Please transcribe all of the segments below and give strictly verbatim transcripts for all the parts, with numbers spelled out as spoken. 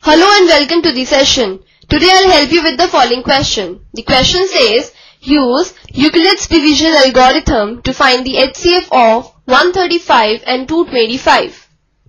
Hello and welcome to the session. Today I'll help you with the following question. The question says, use Euclid's division algorithm to find the H C F of one thirty-five and two twenty-five.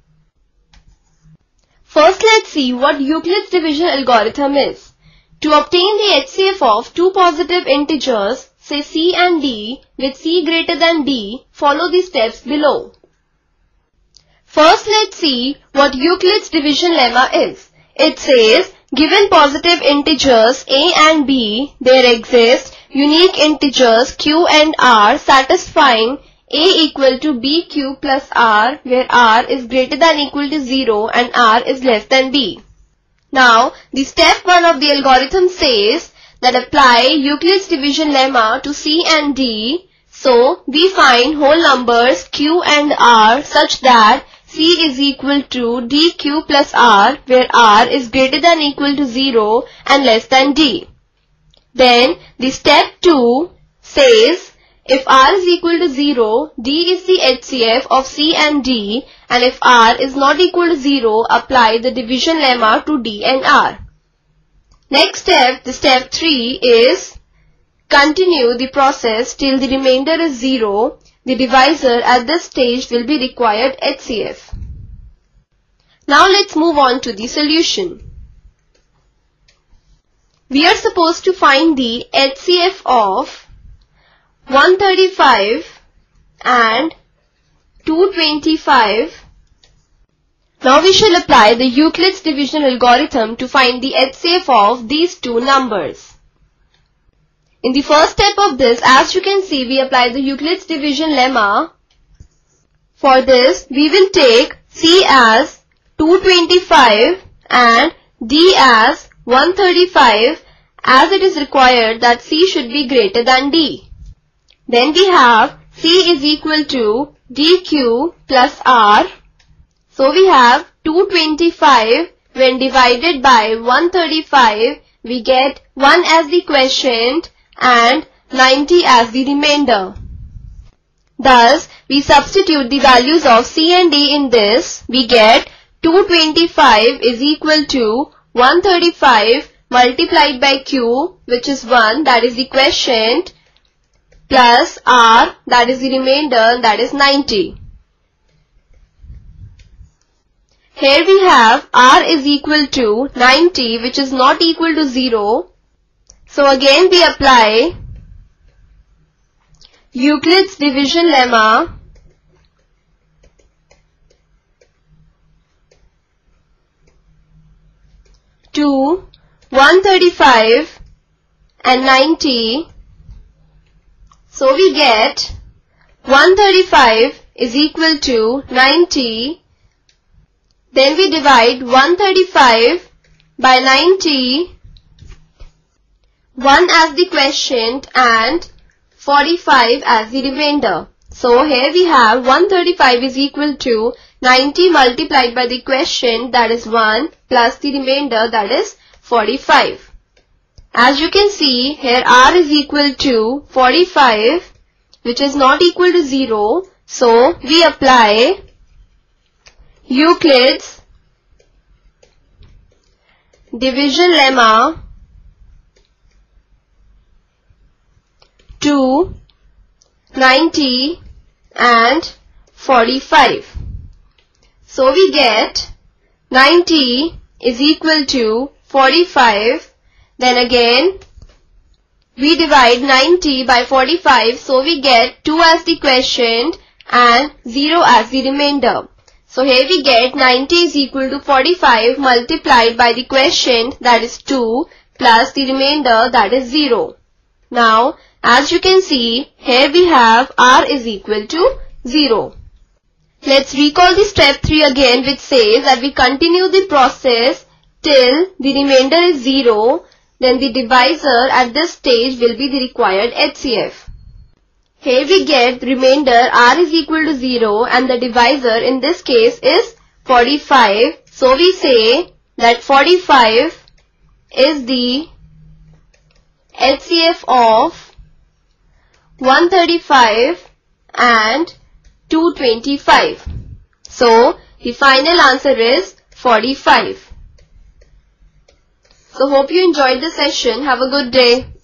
First, let's see what Euclid's division algorithm is. To obtain the H C F of two positive integers, say c and d, with c greater than d, follow the steps below. First, let's see what Euclid's division lemma is. It says, given positive integers a and b, there exist unique integers q and r satisfying a equal to bq plus r, where r is greater than equal to zero and r is less than b. Now, the step one of the algorithm says that apply Euclid's division lemma to c and d. So, we find whole numbers q and r such that c is equal to dq plus r, where r is greater than equal to zero and less than d. Then, the step two says, if r is equal to zero, d is the H C F of c and d, and if r is not equal to zero, apply the division lemma to d and r. Next step, the step three is, continue the process till the remainder is zero. The divisor at this stage will be required H C F. Now let's move on to the solution. We are supposed to find the H C F of one thirty-five and two twenty-five. Now we shall apply the Euclid's division algorithm to find the H C F of these two numbers. In the first step of this, as you can see, we apply the Euclid's division lemma. For this, we will take c as two twenty-five and d as one thirty-five, as it is required that c should be greater than d. Then we have c is equal to dq plus r. So we have two twenty-five when divided by one thirty-five, we get one as the quotient and ninety as the remainder. Thus, we substitute the values of c and d in this. We get two twenty-five is equal to one thirty-five multiplied by q, which is one, that is the quotient, plus r, that is the remainder, that is ninety. Here we have r is equal to ninety, which is not equal to zero. So again we apply Euclid's division lemma to one thirty-five and ninety. So we get one thirty-five is equal to ninety. Then we divide one thirty-five by ninety, one as the quotient and forty-five as the remainder. So here we have one thirty-five is equal to ninety multiplied by the quotient, that is one, plus the remainder, that is forty-five. As you can see, here r is equal to forty-five, which is not equal to zero. So we apply Euclid's division lemma to ninety and forty-five. So we get ninety is equal to forty-five. Then again we divide ninety by forty-five. So we get two as the quotient and zero as the remainder. So here we get ninety is equal to forty-five multiplied by the quotient, that is two, plus the remainder, that is zero. Now, as you can see, here we have r is equal to zero. Let's recall the step three again, which says that we continue the process till the remainder is zero. Then the divisor at this stage will be the required H C F. Here we get remainder r is equal to zero and the divisor in this case is forty-five. So we say that forty-five is the H C F of one thirty-five and two twenty-five. So the final answer is forty-five. So hope you enjoyed the session. Have a good day.